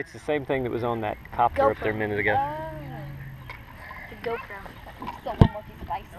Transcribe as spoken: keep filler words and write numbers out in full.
It's the same thing that was on that copter up there a minute ago. Oh. The GoPro. Silver Monkey Spice.